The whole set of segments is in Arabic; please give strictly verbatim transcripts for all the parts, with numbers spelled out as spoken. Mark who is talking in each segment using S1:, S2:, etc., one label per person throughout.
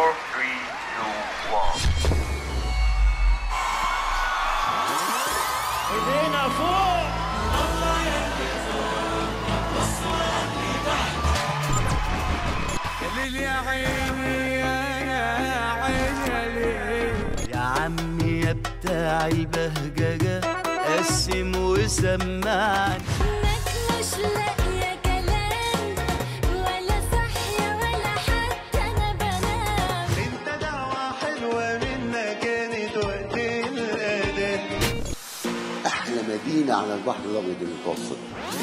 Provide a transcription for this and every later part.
S1: four, three, two, one.
S2: ايدينا فوق.
S3: الله يلفزون وصلني تحت. يا ليل يا عيني يا عيني
S4: يا عمي يا بتاع البهججة قسم وسمعني.
S5: مش لاقية كلام ولا صحية ولا حتى أنا بنام.
S4: انت دعوة حلوة منا كانت وقت الأذان.
S6: احلى مدينة على البحر الأبيض المتوسط.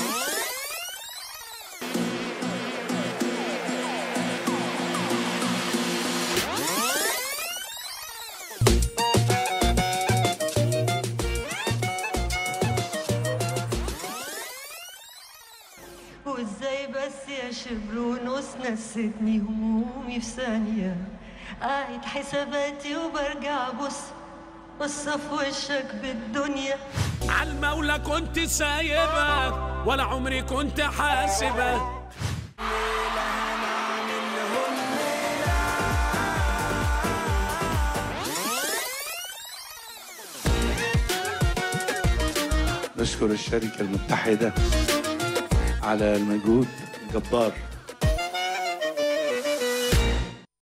S7: وازاي بس يا شبرونوس نستني همومي في ثانية. قاعد حساباتي وبرجع بص بص في وشك بالدنيا.
S3: عالمولى كنت سايبك ولا عمري كنت حاسبك.
S8: نشكر الشركة المتحدة على المجهود الجبار